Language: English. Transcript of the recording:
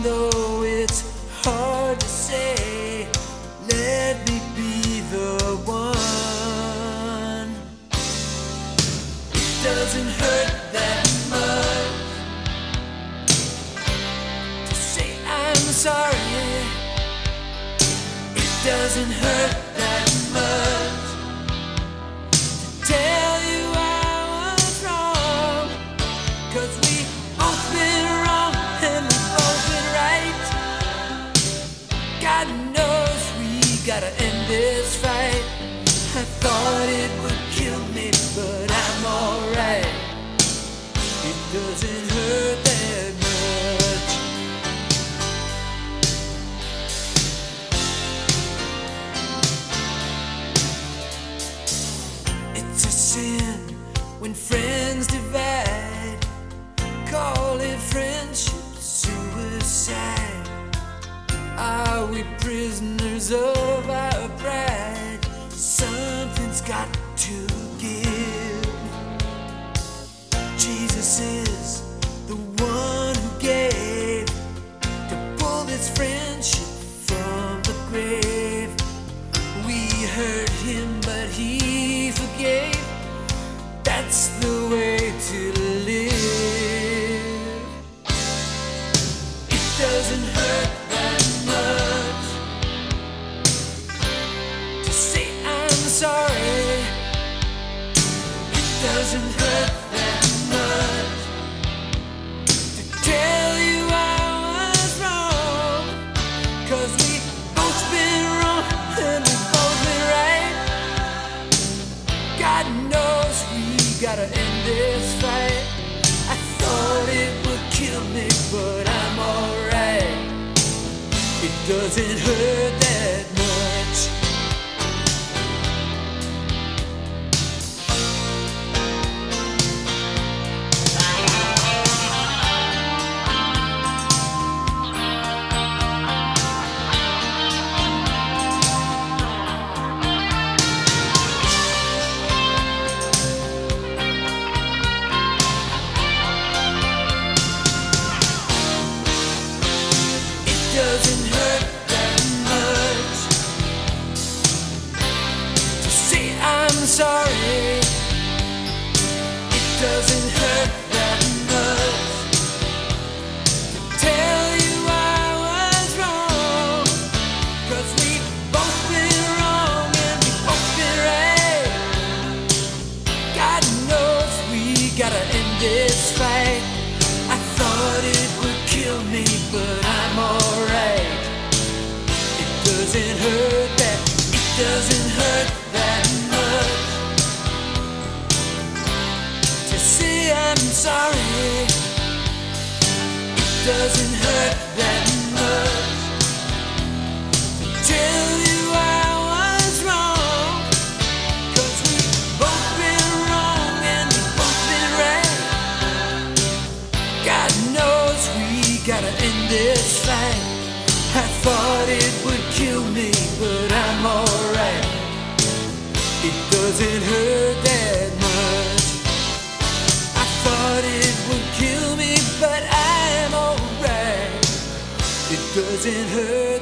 though it's hard to say, let me be the one. It doesn't hurt that much to say I'm sorry. It doesn't hurt that much to tell you I was wrong, 'cause we both been wrong and we both been right. God knows we gotta end this fight. I thought it would kill me, but I'm alright. It doesn't hurt that much. It's a sin when friends divide. Call it friendship suicide. Are we prisoners of our pride? Something's got to give. Jesus is the one who gave to pull this friendship from the grave. We hurt him, but he forgave. That's the way to live. It doesn't hurt that much to say I'm sorry. It doesn't hurt that much to tell you I was wrong, 'cause we both been wrong and we both been right. God knows we gotta end this fight. I thought it would kill me, but I'm alright. It doesn't hurt that much. It doesn't hurt that much to say I'm sorry. It doesn't hurt that much to tell you I was wrong, 'cause we both been wrong and we both been right. God knows we gotta end this fight. I thought it would kill me, but I'm alright. It doesn't hurt that much to say I'm sorry. It doesn't hurt that much to tell you I was wrong, 'cause we both been wrong and we both been right. God knows we gotta end this fight. I thought it would kill me, but I'm alright. It doesn't hurt that much. I thought it would kill me, but I'm alright. It doesn't hurt